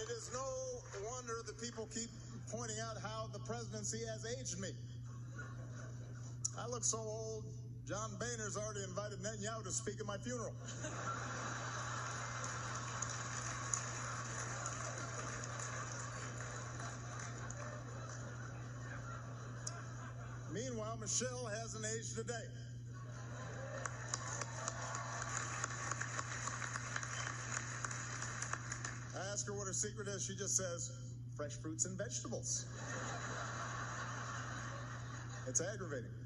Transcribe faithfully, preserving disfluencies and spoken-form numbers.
it is no wonder that people keep pointing out how the presidency has aged me. I look so old, John Boehner's already invited Netanyahu to speak at my funeral. Meanwhile, Michelle hasn't aged a day. I ask her what her secret is. She just says, fresh fruits and vegetables. It's aggravating.